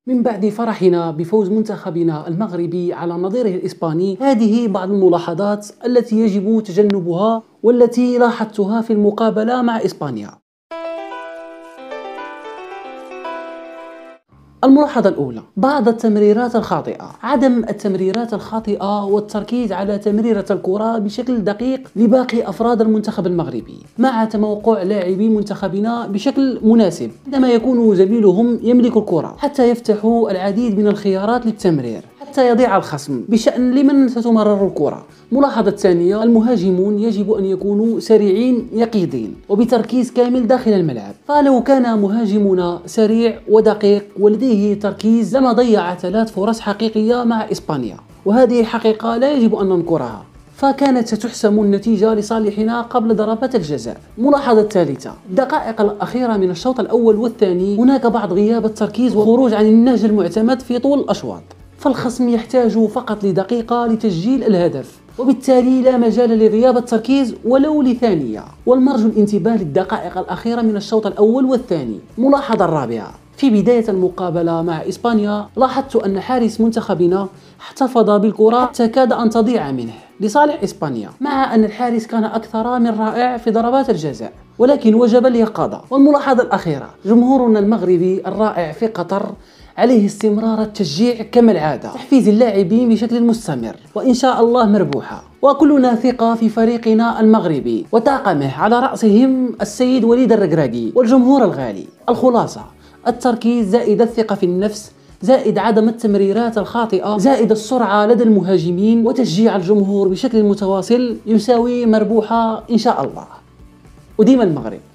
من بعد فرحنا بفوز منتخبنا المغربي على نظيره الإسباني، هذه بعض الملاحظات التي يجب تجنبها والتي لاحظتها في المقابلة مع إسبانيا. الملاحظة الأولى: بعض التمريرات الخاطئة. عدم التمريرات الخاطئة والتركيز على تمريرة الكرة بشكل دقيق لباقي أفراد المنتخب المغربي، مع تموقع لاعبي منتخبنا بشكل مناسب عندما يكون زميلهم يملك الكرة، حتى يفتحوا العديد من الخيارات للتمرير حتى يضيع الخصم بشأن لمن ستمرر الكرة. ملاحظة الثانية: المهاجمون يجب أن يكونوا سريعين يقظين وبتركيز كامل داخل الملعب، فلو كان مهاجمنا سريع ودقيق ولديه تركيز لما ضيع 3 فرص حقيقية مع إسبانيا، وهذه حقيقة لا يجب أن ننكرها، فكانت ستحسم النتيجة لصالحنا قبل ضربات الجزاء. ملاحظة الثالثة: الدقائق الأخيرة من الشوط الأول والثاني هناك بعض غياب التركيز والخروج عن النهج المعتمد في طول الأشواط، فالخصم يحتاج فقط لدقيقة لتسجيل الهدف، وبالتالي لا مجال لغياب التركيز ولو لثانية، والمرجو الانتباه للدقائق الأخيرة من الشوط الأول والثاني. ملاحظة الرابعة: في بداية المقابلة مع إسبانيا لاحظت أن حارس منتخبنا احتفظ بالكرة حتى كاد أن تضيع منه لصالح إسبانيا، مع أن الحارس كان أكثر من رائع في ضربات الجزاء، ولكن وجب اليقظة. والملاحظة الأخيرة: جمهورنا المغربي الرائع في قطر عليه استمرار التشجيع كما العادة، تحفيز اللاعبين بشكل مستمر وإن شاء الله مربوحة، وكلنا ثقة في فريقنا المغربي وطاقمه على رأسهم السيد وليد الركراكي والجمهور الغالي. الخلاصة: التركيز زائد الثقة في النفس زائد عدم التمريرات الخاطئة زائد السرعة لدى المهاجمين وتشجيع الجمهور بشكل متواصل يساوي مربوحة إن شاء الله. وديما المغرب.